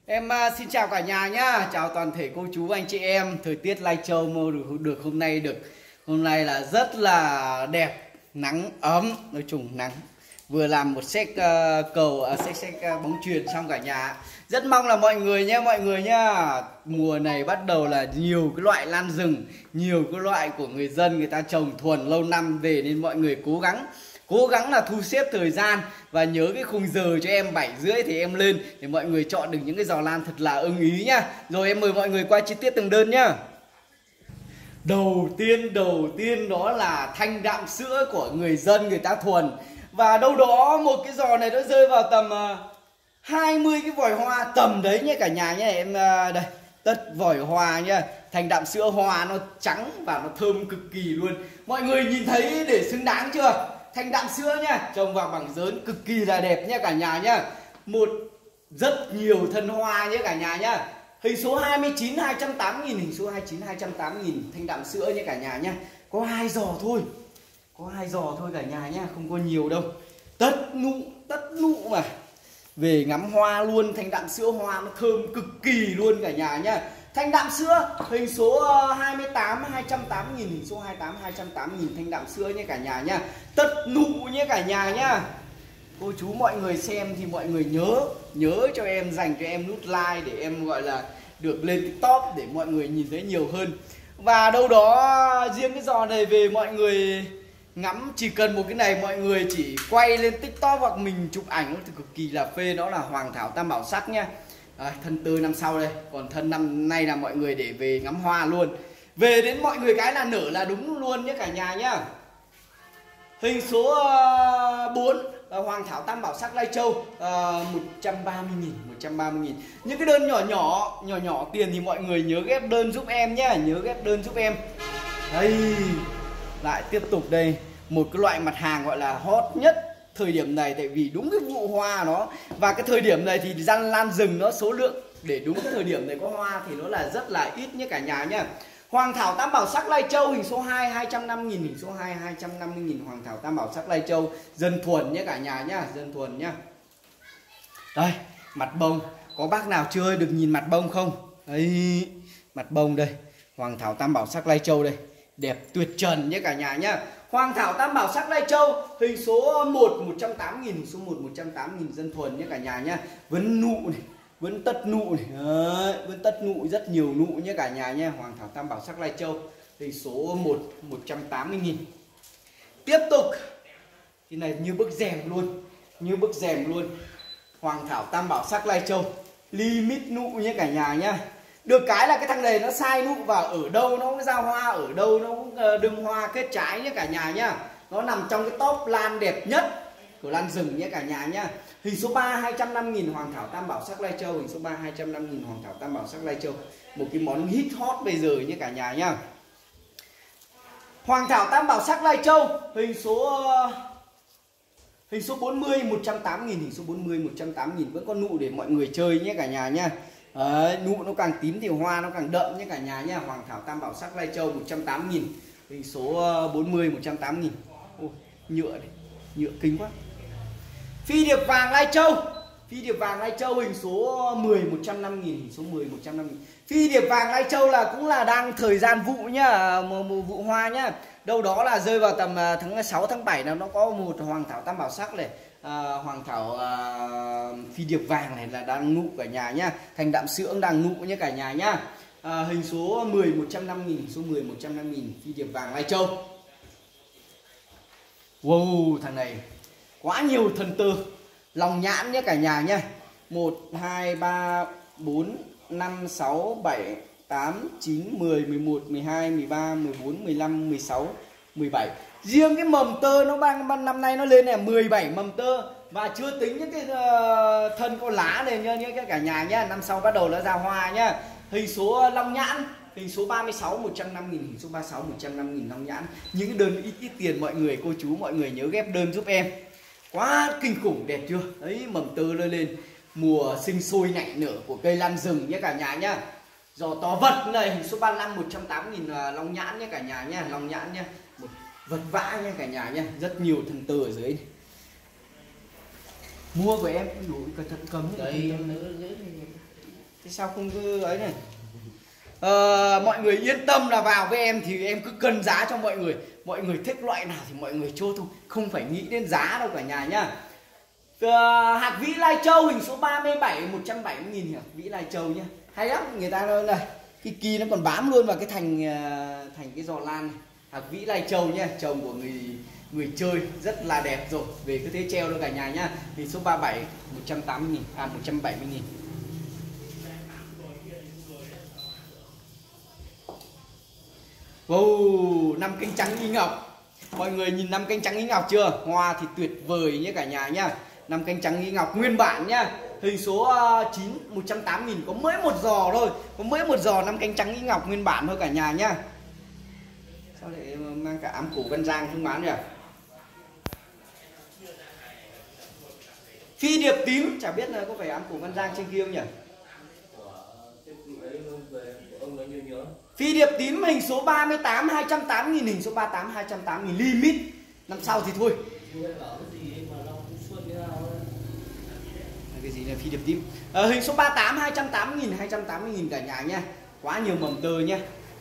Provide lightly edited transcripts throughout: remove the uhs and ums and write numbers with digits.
Xin chào cả nhà nhá, chào toàn thể cô chú anh chị em. Thời tiết Lai Châu mơ được hôm nay là rất là đẹp, nắng ấm, nói chung nắng. Vừa làm một set bóng chuyền xong cả nhà. Rất mong là mọi người nhá. Mùa này bắt đầu là nhiều cái loại lan rừng, nhiều cái loại của người dân người ta trồng thuần lâu năm về, nên mọi người cố gắng là thu xếp thời gian và nhớ cái khung giờ cho em 7:30 thì em lên để mọi người chọn được những cái giò lan thật là ưng ý nhá. Rồi em mời mọi người qua chi tiết từng đơn nhá. Đầu tiên đó là thanh đạm sữa của người dân người ta thuần. Và đâu đó một cái giò này nó rơi vào tầm 20 cái vòi hoa tầm đấy nhé cả nhà nhé. Em đây, tất vòi hoa nhá. Thanh đạm sữa hoa nó trắng và nó thơm cực kỳ luôn. Mọi người nhìn thấy để xứng đáng chưa? Thanh đạm sữa nhá, trồng vào bằng dớn cực kỳ là đẹp nhá cả nhà nhá. Rất nhiều thân hoa nhé cả nhà nhá. Hình số 29 280.000, hình số 29 280.000 thanh đạm sữa nhé cả nhà nhá. Có 2 giò thôi. Có 2 giò thôi cả nhà nhá, không có nhiều đâu. Tất nụ mà. Về ngắm hoa luôn, thanh đạm sữa hoa nó thơm cực kỳ luôn cả nhà nhá. Thanh đạm sữa hình số 28 280.000, hình số 28 280.000 thanh đạm sữa nhé cả nhà nhá. Tất nụ nhé cả nhà nhá. Cô chú mọi người xem thì mọi người nhớ cho em, dành cho em nút like để em gọi là được lên cái top để mọi người nhìn thấy nhiều hơn. Và đâu đó riêng cái giò này về mọi người ngắm, chỉ cần một cái này mọi người chỉ quay lên TikTok hoặc mình chụp ảnh thì cực kỳ là phê. Đó là Hoàng Thảo Tam Bảo Sắc nhá. Thân tươi năm sau đây, còn thân năm nay là mọi người để về ngắm hoa luôn. Về đến mọi người cái là nở là đúng luôn nhé cả nhà nhá. Hình số 4 Hoàng Thảo Tam Bảo Sắc Lai Châu 130.000. Những cái đơn nhỏ tiền thì mọi người nhớ ghép đơn giúp em nhá, nhớ ghép đơn giúp em. Đây, lại tiếp tục đây, một cái loại mặt hàng gọi là hot nhất thời điểm này, tại vì đúng cái vụ hoa nó và cái thời điểm này thì lan rừng nó số lượng để đúng cái thời điểm này có hoa thì nó là rất là ít nhé cả nhà nhá. Hoàng Thảo Tam Bảo Sắc Lai Châu hình số 2 250.000, hình số 2 250.000 Hoàng Thảo Tam Bảo Sắc Lai Châu dân thuần nhé cả nhà nhá, dân thuần nhá. Đây, mặt bông, có bác nào chưa được nhìn mặt bông không? Đấy, mặt bông đây, Hoàng Thảo Tam Bảo Sắc Lai Châu đây, đẹp tuyệt trần nhé cả nhà nhá. Hoàng Thảo Tam Bảo Sắc Lai Châu hình số 1 180.000, hình số 1 180.000 dân thuần nhé cả nhà nhá. Vẫn nụ này, vẫn tất nụ này. Đấy, vẫn tất nụ, rất nhiều nụ nhé cả nhà nhé. Hoàng Thảo Tam Bảo Sắc Lai Châu hình số 1 180.000. Tiếp tục thì này như bức rèm luôn, Hoàng Thảo Tam Bảo Sắc Lai Châu limit nụ nhé cả nhà nhá. Được cái là cái thằng này nó sai nụ và ở đâu nó cũng ra hoa, ở đâu nó cũng đơm hoa kết trái nhé cả nhà nhá. Nó nằm trong cái top lan đẹp nhất của lan rừng nhé cả nhà nhá. Hình số 3 250.000 Hoàng Thảo Tam Bảo Sắc Lai Châu, hình số 3 250.000 Hoàng Thảo Tam Bảo Sắc Lai Châu. Một cái món hit hot bây giờ nhé cả nhà nhá. Hoàng Thảo Tam Bảo Sắc Lai Châu hình số 40 180.000, hình số 40 180.000 vẫn có nụ để mọi người chơi nhé cả nhà nhá. Đấy, nụ nó càng tím thì hoa nó càng đậm nhé cả nhà nhá. Hoàng Thảo Tam Bảo Sắc Lai Châu 180.000, hình số 40 180.000. Ôi, nhựa này, nhựa kinh quá. Phi điệp vàng Lai Châu, phi điệp vàng Lai Châu hình số 10 150.000, hình số 10 150.000. Phi điệp vàng Lai Châu là cũng là đang thời gian vụ nhá, vụ hoa nhá. Đâu đó là rơi vào tầm tháng 6 tháng 7 là nó có một Hoàng Thảo Tam Bảo Sắc này, Hoàng Thảo phi điệp vàng này là đang nụ cả nhà nhá. Thanh đạm sữa cũng đang nụ nhé cả nhà nhá. Hình số 10 150.000, hình số 10 150.000 phi điệp vàng Lai Châu. Wow, thằng này quá nhiều thần tư. Lòng nhãn nhé cả nhà nhá. 1 2 3 4 5 6 7 8 9 10 11 12 13 14 15 16 17. Riêng cái mầm tơ nó năm nay nó lên là 17 mầm tơ và chưa tính những cái thân có lá này nhá cả nhà nhá. Năm sau bắt đầu nó ra hoa nhá. Hình số long nhãn hình số 36 150.000, hình số 36 150.000 long nhãn. Những cái đơn ít tiền mọi người, cô chú mọi người nhớ ghép đơn giúp em. Quá kinh khủng, đẹp chưa? Đấy, mầm tơ lên mùa sinh sôi nảy nở của cây lan rừng nhé cả nhà nhá. Giò to vật này hình số 35 180.000 long nhãn nhé cả nhà nhá, long nhãn nhá. Một vật vã nhé cả nhà nhá, rất nhiều thần tư ở dưới này. Mua của em đủ cẩn thận cầm đây Thế sao không cứ ấy này. Mọi người yên tâm là vào với em thì em cứ cân giá cho mọi người. Mọi người thích loại nào thì mọi người cho thôi, không phải nghĩ đến giá đâu cả nhà nhá. Hạt vĩ Lai Châu hình số 37 170.000 hạt vĩ Lai Châu nhá. Hay lắm, người ta nói là cái kỳ nó còn bám luôn vào cái thành cái giò lan này. Hạt vĩ Lai Châu nhá, chồng của người chơi rất là đẹp rồi. Về cứ thế treo đâu cả nhà nhá. Hình số 37 180.000 170.000. Wow, 5 cánh trắng y ngọc. Mọi người nhìn 5 cánh trắng y ngọc chưa? Hoa thì tuyệt vời nhé cả nhà nhá. 5 cánh trắng y ngọc nguyên bản nhá. Hình số 9 180.000, có mới một giò thôi. Có mới một giò 5 cánh trắng y ngọc nguyên bản thôi cả nhà nhá. Sao lại mang cả ám cổ Văn Giang không bán nhỉ? Phi điệp tím, chả biết là có phải ám cổ Văn Giang trên kia không nhỉ? Phi điệp tím hình số 38 280.000, hình số 38 280.000 limit. Năm sau thì thôi. Cái gì là phi điệp tím? Hình số 38 280.000 cả nhà nha. Quá nhiều mầm tơ nhá.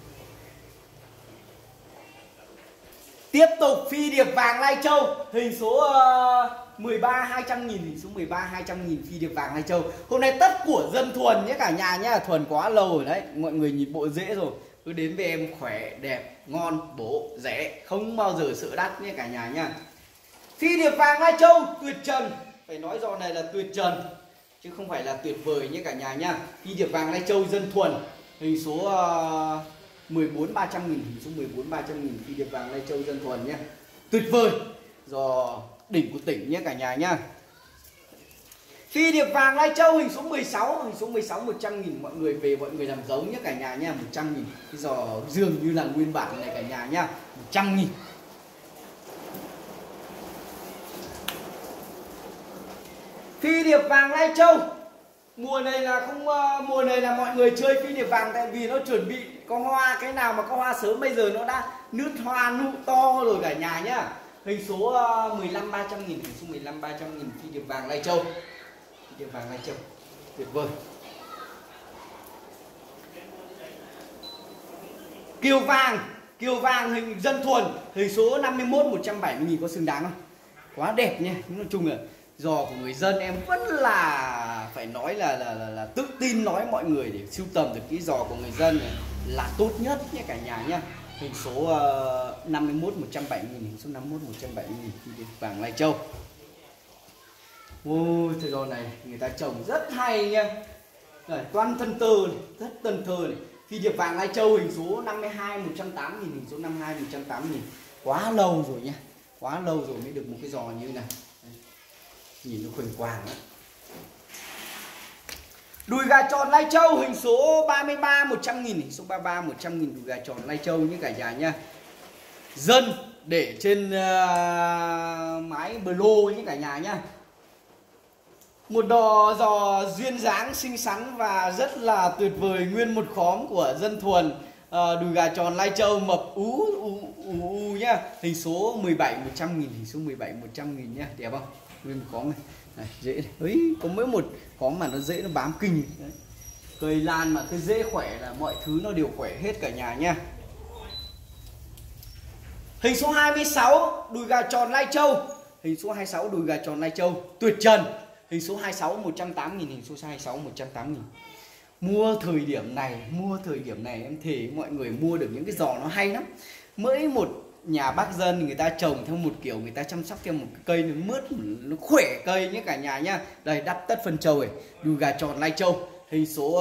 Tiếp tục phi điệp vàng Lai Châu hình số 13 200.000, hình số 13 200.000 phi điệp vàng Lai Châu. Hôm nay tất của dân Thuần nhé cả nhà nhá. Thuần quá lâu rồi đấy, mọi người nhìn bộ rễ rồi. Cứ đến với em khỏe, đẹp, ngon, bổ, rẻ, không bao giờ sợ đắt nhé cả nhà nhá. Phi điệp vàng Lai Châu tuyệt trần, phải nói giò này là tuyệt trần chứ không phải là tuyệt vời nhé cả nhà nhá. Phi điệp vàng Lai Châu dân Thuần hình số 14 300.000, hình số 14 300.000 phi điệp vàng Lai Châu dân Thuần nhé. Tuyệt vời, giò đỉnh của tỉnh nhé cả nhà nhá. Phi điệp vàng Lai Châu hình số 16, hình số 16 100.000, mọi người về mọi người làm giống nhé cả nhà nha. 100.000, cái giò dường như là nguyên bản này cả nhà nhá. 100.000. Phi điệp vàng Lai Châu mùa này là không, mùa này là mọi người chơi phi điệp vàng tại vì nó chuẩn bị có hoa. Cái nào mà có hoa sớm bây giờ nó đã nứt hoa nụ to rồi cả nhà nhá. Hình số 15 300.000, hình số 15 300.000 phi điệp vàng Lai Châu. Phi điệp vàng Lai Châu tuyệt vời. Kiều vàng hình dân Thuần hình số 51 170.000, có xứng đáng không? Quá đẹp nha. Nói chung là giò của người dân em vẫn là phải nói là tự tin nói mọi người để sưu tầm được cái giò của người dân này là tốt nhất nhé cả nhà nhá. Hình số 51 170.000, hình số 51 170.000 phi điệp vàng Lai Châu. Ôi, cái giò này người ta trồng rất hay nha. Đây, toàn thân tơ này, rất tân thơ này. Phi điệp vàng Lai Châu hình số 52 180.000, hình số 52 180.000. Quá lâu rồi nha. Quá lâu rồi mới được một cái giò như này. Nhìn nó khuỳnh quàng đó. Đùi gà tròn Lai Châu hình số 33 100.000, hình số 33 100.000 đùi gà tròn Lai Châu như cả nhà nha. Dân để trên mái bờ lô như cả nhà nhá. Một giò duyên dáng xinh xắn và rất là tuyệt vời, nguyên một khóm của dân Thuần. Đùi gà tròn Lai Châu mập ú nhá. Hình số 17 100.000, hình số 17 100.000 nhá, đẹp không? Nguyên một khóm này. Này, rễ này. Ấy, có mỗi một khóm mà nó rễ nó bám kinh. Đấy. Cây lan mà cái rễ khỏe là mọi thứ nó đều khỏe hết cả nhà nha. Hình số 26 đùi gà tròn Lai Châu, hình số 26 đùi gà tròn Lai Châu tuyệt trần. Hình số 26 180.000, hình số 26 180.000. Mua thời điểm này em thề mọi người mua được những cái giò nó hay lắm. Mỗi một nhà bác dân người ta trồng theo một kiểu, người ta chăm sóc theo một cây nó mướt, nó khỏe cây nhé cả nhà nhá. Đây đắp tất phân trầu này, đùi gà tròn Lai Châu, hình số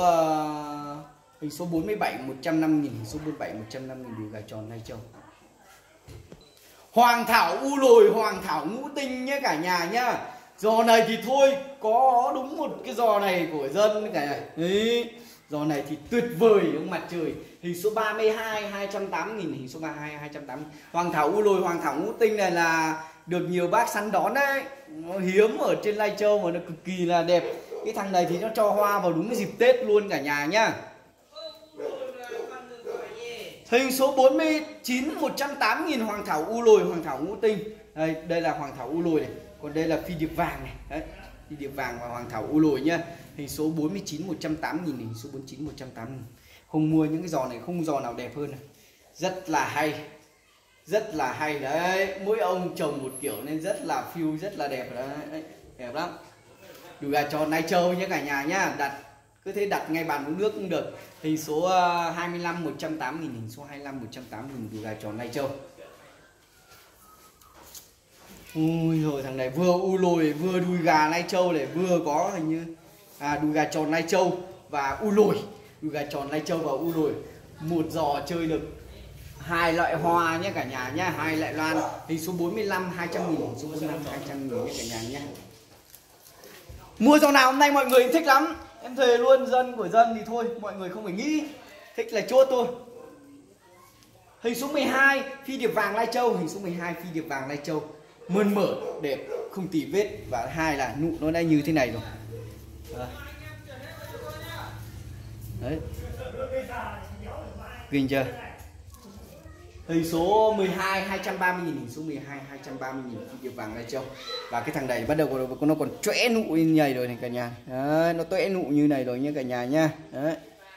47 150.000, hình số 47 150.000 đùi gà tròn Lai Châu. Hoàng thảo u lồi, hoàng thảo ngũ tinh nhé cả nhà nhá. Giò này thì thôi, có đúng một cái giò này của dân cả nhà. Đấy, giò này thì tuyệt vời ông mặt trời. Hình số 32 280.000, hình số 32 280.000. Hoàng thảo u lồi, hoàng thảo ngũ tinh này là được nhiều bác săn đón đấy. Nó hiếm ở trên Lai Châu mà nó cực kỳ là đẹp. Cái thằng này thì nó cho hoa vào đúng cái dịp Tết luôn cả nhà nhá. Hình số 49 180.000 hoàng thảo u lồi, hoàng thảo ngũ tinh. Đây là hoàng thảo u lồi này. Còn đây là phi điệp vàng này. Đấy. Phi điệp vàng và hoàng thảo u lồi nhá. Hình số 49 180.000, hình số 49 180.000. Không mua những cái giò này không giò nào đẹp hơn này. Rất là hay. Rất là hay đấy. Mỗi ông trồng một kiểu nên rất là phiêu, rất là đẹp đấy. Đẹp lắm. Đùi gà tròn Lai Châu nhé cả nhà nhá. Đặt cứ thế đặt ngay bàn uống nước cũng được. Hình số 25 180.000, hình số 25 180.000 đùi gà tròn Lai Châu. Ui rồi thằng này vừa u lồi vừa đùi gà Lai Châu này, vừa có hình như đùi gà tròn Lai Châu và u lồi. Đùi gà tròn Lai Châu và u lồi. Một giò chơi được hai loại hoa nhé cả nhà nhá, hai loại loan. Hình số 45 200.000, hình số 45 200.000 nhé cả nhà nhá. Mua giò nào hôm nay mọi người thích lắm. Em thề luôn, dân của dân thì thôi mọi người không phải nghĩ, thích là chốt thôi. Hình số 12 phi điệp vàng Lai Châu, hình số 12 phi điệp vàng Lai Châu. Mơn mởn đẹp không tì vết, và hai là nụ nó đã như thế này rồi. Đấy. Kinh chưa? Hình số 12 230.000, hình số 12 230.000 phi điệp vàng Lai Châu. Và cái thằng này bắt đầu nó còn chóe nụ như này rồi này cả nhà. Đấy, nó tuẽ nụ như này rồi nha cả nhà nha. Đấy.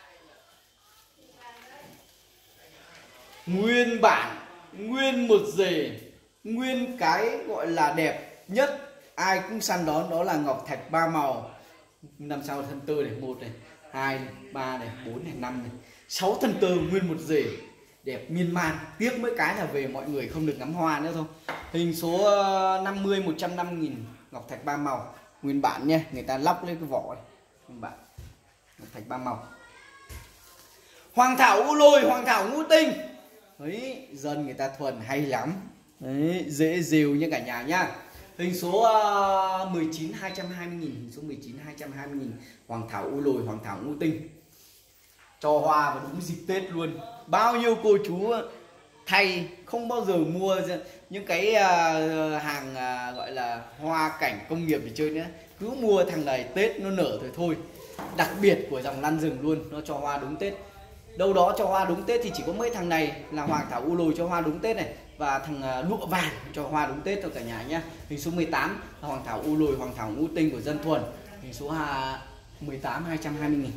Nguyên bản, nguyên một rể, nguyên cái gọi là đẹp nhất ai cũng săn đón, đó là ngọc thạch ba màu. 5 sao thân tơ này, 1 này, 2 này, 3 này, 4 này, 5 này, 6 thân tơ nguyên một rể. Đẹp miên man, tiếc mỗi cái là về mọi người không được ngắm hoa nữa thôi. Hình số 50 150.000 ngọc thạch ba màu nguyên bản nha, người ta lóc lên cái vỏ này. Nguyên bản ngọc thạch ba màu. Hoàng thảo u lồi, hoàng thảo ngũ tinh. Đấy, dân người ta thuần hay lắm. Đấy, dễ dìu như cả nhà nhá. Hình số 19 220.000, hình số 19 220.000 hoàng thảo u lồi, hoàng thảo ngũ tinh. Cho hoa vào đúng dịp Tết luôn. Bao nhiêu cô chú thay không bao giờ mua những cái hàng gọi là hoa cảnh công nghiệp để chơi nữa, cứ mua thằng này Tết nó nở thôi. Đặc biệt của dòng lan rừng luôn, nó cho hoa đúng Tết. Đâu đó cho hoa đúng Tết thì chỉ có mấy thằng này là hoàng thảo u lồi cho hoa đúng Tết này, và thằng lụa vàng cho hoa đúng Tết cho cả nhà nhá. Hình số 18 là hoàng thảo u lồi, hoàng thảo ngũ tinh của dân thuần. Hình số 18 220.000.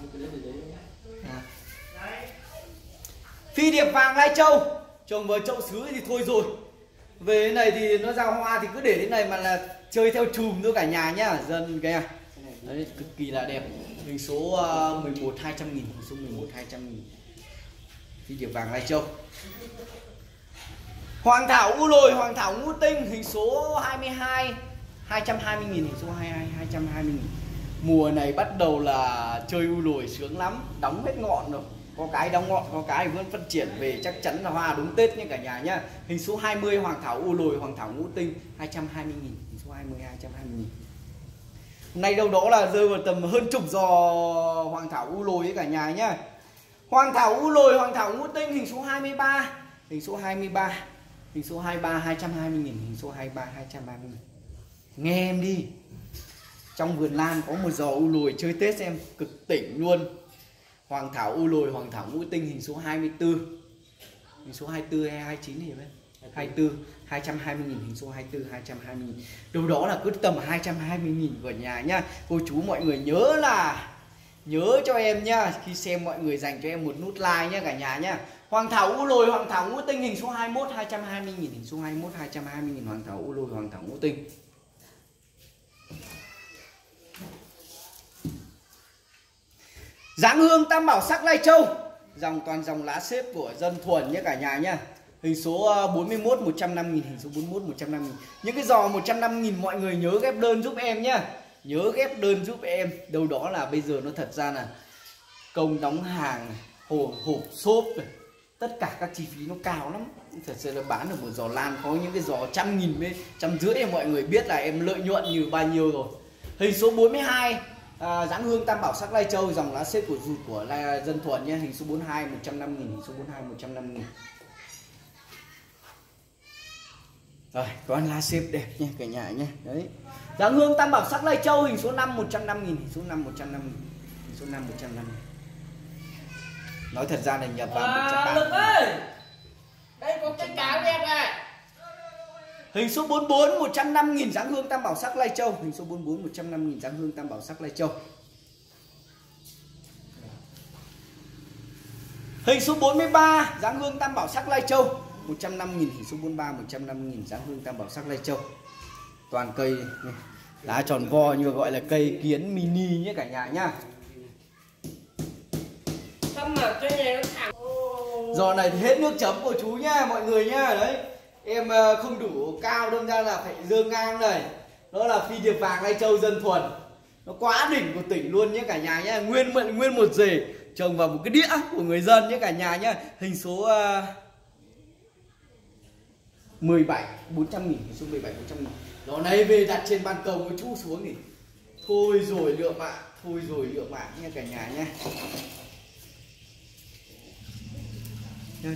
Phi điệp vàng Lai Châu trồng vào chậu sứ thì thôi rồi, về thế này thì nó ra hoa thì cứ để thế này mà là chơi theo chùm thôi cả nhà nhá. Dân cái đấy cực kỳ là đẹp. Hình số 11 200.000, hình số 11 200.000 phi điệp vàng Lai Châu. Hoàng thảo u lồi, hoàng thảo ngũ tinh, hình số 22 220.000, hình số 22 220.000. Mùa này bắt đầu là chơi u lồi sướng lắm, đóng hết ngọn rồi. Có cái đóng ngọn, có cái vẫn phát triển về, chắc chắn là hoa đúng Tết nha cả nhà nhá. Hình số 20 hoàng thảo u lồi, hoàng thảo ngũ tinh 220.000, hình số 20 220.000. Hôm nay đâu đó là rơi vào tầm hơn chục giò hoàng thảo u lồi ấy cả nhà nhá. Hoàng thảo u lồi, hoàng thảo ngũ tinh, hình số 23, hình số 23, hình số 23 220.000, hình số 23 230.000. Nghe em đi, trong vườn lan có một giò u lồi chơi Tết em cực tỉnh luôn. Hoàng thảo u lồi, hoàng thảo ngũ tinh, hình số 24, hình số 24 hay 29 gì vậy? 24 220.000, hình số 24 220.000. Đâu đó là cứ tầm 220.000 của nhà nhá. Cô chú mọi người nhớ cho em nhá, khi xem mọi người dành cho em một nút like nhá cả nhà nhá. Hoàng thảo u lồi, hoàng thảo ngũ tinh, hình số 21 220.000, hình số 21 220.000 hoàng thảo u lồi, hoàng thảo ngũ tinh. Giáng hương tam bảo sắc Lai Châu, toàn dòng lá xếp của dân thuần nhé cả nhà nhá. Hình số 41 150.000, hình số 41 150.000. Những cái giò 150.000 mọi người nhớ ghép đơn giúp em nhá. Nhớ ghép đơn giúp em. Đâu đó là bây giờ nó thật ra là công đóng hàng, hộp xốp này, tất cả các chi phí nó cao lắm. Thật sự là bán được một giò lan có những cái giò 100.000 với 150.000 mọi người biết là em lợi nhuận như bao nhiêu rồi. Hình số 42 Giáng hương tam bảo sắc Lai Châu, dòng lá xếp của rụt của dân thuần nhé. Hình số 42 150.000, hình số 42 150.000. Rồi, con lá xếp đẹp nha cả nhà nhé. Đấy. Giáng hương tam bảo sắc Lai Châu, hình số 5 150.000, hình số 5 150.000, hình số 5 150.000. Nói thật ra là nhập vào 130.000. Lực ơi, đây có cái cáo đẹp này. Hình số 44 150.000 dáng hương tam bảo sắc Lai Châu. Hình số 44 150.000 dáng hương tam bảo sắc Lai Châu. Hình số 43 dáng hương tam bảo sắc Lai Châu 150.000. Hình số 43 150.000 dáng hương tam bảo sắc Lai Châu. Toàn cây này, lá tròn vo như gọi là cây kiến mini nhé cả nhà nhá. Giò này thì hết nước chấm của chú nhá mọi người nhá. Đấy, em không đủ cao đâm ra là phải dơ ngang này. Đó là phi điệp vàng Lai Châu dân thuần. Nó quá đỉnh của tỉnh luôn nhé cả nhà nhá. Nguyên một rể trồng vào một cái đĩa của người dân nhé cả nhà nhá. Hình số 17 400.000. Hình số 17 400.000. Đó này về đặt trên ban công của chú xuống thì thôi rồi lượng ạ. Thôi rồi lượng ạ nha cả nhà nhá. Đây.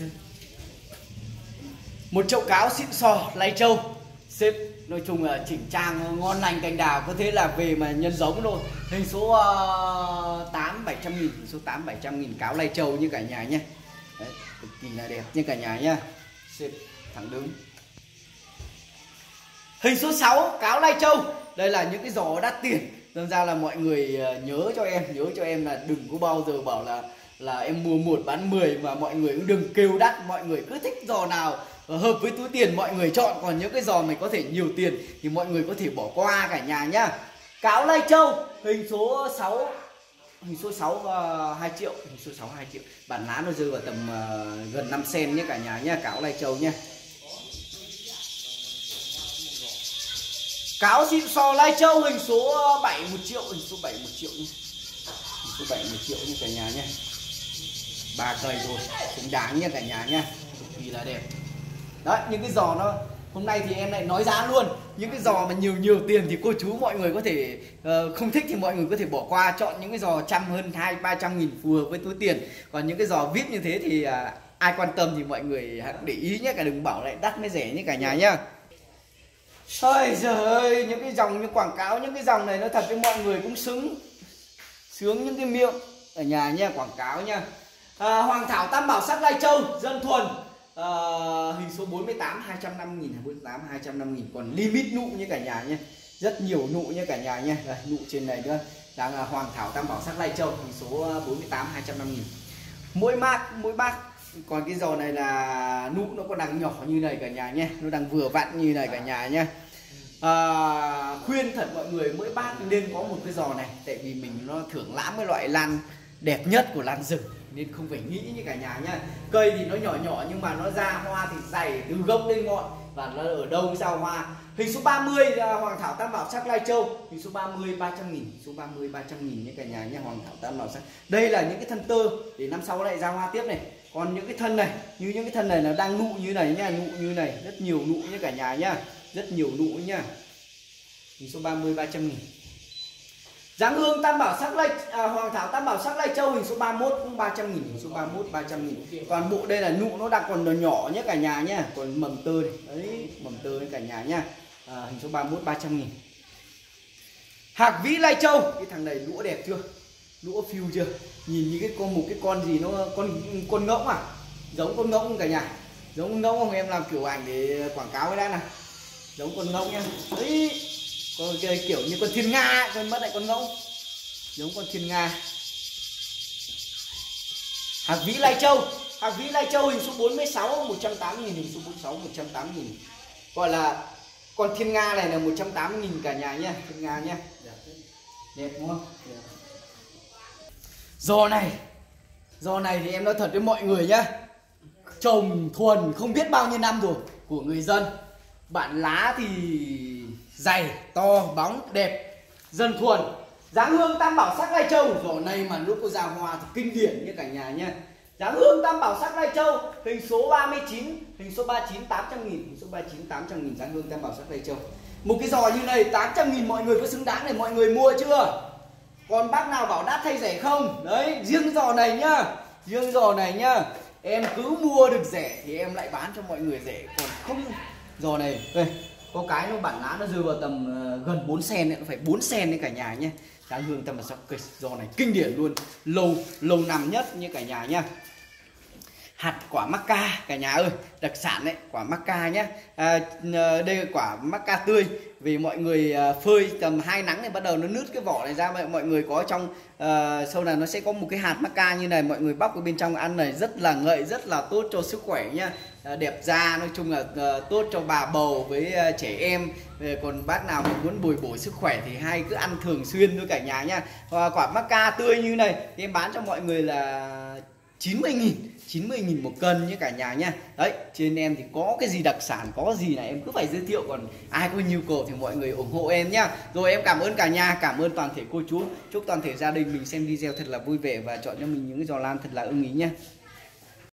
Một chậu cáo xịn sò Lai Châu xếp nói chung là chỉnh trang ngon lành cành đào, có thế là về mà nhân giống thôi. Hình số 8 700.000. Hình số 8 700.000 cáo Lai Châu như cả nhà nhé. Đấy, cực kỳ là đẹp như cả nhà nhá. Xếp thẳng đứng. Hình số 6 cáo Lai Châu. Đây là những cái giò đắt tiền. Nên ra là mọi người nhớ cho em là đừng có bao giờ bảo là em mua 1 bán 10, mà mọi người cũng đừng kêu đắt. Mọi người cứ thích giò nào hợp với túi tiền mọi người chọn, còn những cái giò mình có thể nhiều tiền thì mọi người có thể bỏ qua cả nhà nhá. Cáo Lai Châu hình số 6 2 triệu. Hình số 6 2 triệu. Bản lá nó rơi vào tầm gần 5 cm nhé cả nhà nhá. Cáo Lai Châu nhá. Cáo xịn sò Lai Châu hình số 7 1 triệu. Hình số 7 1 triệu nhé. Hình số 7 1 triệu như cả nhà nhé. 3 cây rồi, xứng đáng nha cả nhà nha. Cực kỳ là đẹp. Đấy, những cái giò nó hôm nay thì em lại nói giá luôn. Những cái giò mà nhiều tiền thì cô chú mọi người có thể không thích thì mọi người có thể bỏ qua, chọn những cái giò trăm hơn 200-300.000 phù hợp với túi tiền. Còn những cái giò VIP như thế thì ai quan tâm thì mọi người hãy để ý nhé, cả đừng bảo lại đắt mới rẻ nhé cả nhà nhá. Ôi giời ơi, những cái dòng như quảng cáo, những cái dòng này nó thật với mọi người cũng sướng những cái miệng ở nhà nha, quảng cáo nha. Hoàng thảo tam bảo sắc Lai Châu dân thuần. Hình số 48 250.000. 48 250.000. Còn limit nụ như cả nhà nhé, rất nhiều nụ như cả nhà nhé. Đây, nụ trên này nữa đang là hoàng thảo tam bảo sắc Lai Châu hình số 48 250.000. Mỗi bác. Còn cái giò này là nụ nó còn đang nhỏ như này cả nhà nhé, nó đang vừa vặn như này cả nhà nhé. Khuyên thật mọi người mỗi bác nên có một cái giò này, tại vì mình nó thưởng lãm cái loại lan đẹp nhất của lan rừng nên không phải nghĩ như cả nhà nhá. Cây thì nó nhỏ nhưng mà nó ra hoa thì dày từ gốc lên ngọn, và nó ở đâu sao hoa. Hình số 30 hoàng thảo tam bảo sắc Lai Châu. Hình số 30 300.000. Hình số 30 300.000 như cả nhà nhé. Hoàng thảo tam bảo sắc. Đây là những cái thân tơ để năm sau lại ra hoa tiếp này. Còn những cái thân này, như những cái thân này là đang nụ như này nha, nụ như này, rất nhiều nụ như cả nhà nhá, rất nhiều nụ nhá. Hình số 30 300.000. Dáng hương tam bảo sắc hoàng thảo tam bảo sắc Lai Châu hình số 31 cũng 300.000. Hình số 31 300.000. Toàn bộ đây là nụ nó đang còn nhỏ nhé cả nhà nhá, còn mầm tơ này. Đấy, mầm tơ đấy cả nhà nhá. Hình số 31 300.000. Hạc vĩ Lai Châu, cái thằng này lũa đẹp chưa? Lũa phiêu chưa? Nhìn như một cái con gì nó con ngỗng à? Giống con ngỗng cả nhà. Giống con ngỗng không? Em làm kiểu ảnh để quảng cáo cái đã nào. Giống con ngỗng nha. Đấy. Con kiểu như con thiên nga, con mất lại con ngỗng. Giống con thiên nga. Hạc vĩ Lai Châu. Hạc vĩ Lai Châu hình số 46 180.000. Hình số 46 180.000. Gọi là con thiên nga này là 180.000 cả nhà nhá. Thiên nga nhá. Đẹp đúng không? Đẹp. Giò này thì em nói thật với mọi người nhá, trồng thuần không biết bao nhiêu năm rồi của người dân. Bản lá thì dày, to, bóng, đẹp, dân thuần. Dáng hương tam bảo sắc Lai Châu. Giò này mà lúc có ra hoa thì kinh điển như cả nhà nhá. Dáng hương tam bảo sắc Lai Châu hình số 39. Hình số 39 800.000. Hình số 39 800.000 dáng hương tam bảo sắc Lai Châu. Một cái giò như này 800.000 mọi người có xứng đáng để mọi người mua chưa? Còn bác nào bảo đắt hay rẻ không? Đấy, riêng giò này nhá. Riêng giò này nhá. Em cứ mua được rẻ thì em lại bán cho mọi người rẻ. Còn không, giò này đây, có cái nó bản lá nó rơi vào tầm gần 4 cm, nó phải 4 cm đấy cả nhà nhé. Dáng hương tam bảo sắc giò này kinh điển luôn, lâu năm nhất như cả nhà nhá. hạt quả Macca cả nhà ơi, đặc sản đấy, quả Macca nhé. Đây là quả Macca tươi, vì mọi người phơi tầm 2 nắng thì bắt đầu nó nứt cái vỏ này ra, mọi người có trong sau này nó sẽ có một cái hạt Macca như này, mọi người bóc ở bên trong ăn này, rất là ngậy, rất là tốt cho sức khỏe nhá. Đẹp da, nói chung là tốt cho bà bầu với trẻ em. Còn bác nào muốn bồi bổ sức khỏe thì hay cứ ăn thường xuyên thôi cả nhà nha. Quả Macca tươi như này thì em bán cho mọi người là 90.000 một cân nhé cả nhà nha. Đấy, trên em thì có cái gì đặc sản, có gì là em cứ phải giới thiệu, còn ai có nhu cầu thì mọi người ủng hộ em nhá. Rồi em cảm ơn cả nhà, cảm ơn toàn thể cô chú, chúc toàn thể gia đình mình xem video thật là vui vẻ và chọn cho mình những cái giò lan thật là ưng ý nhá.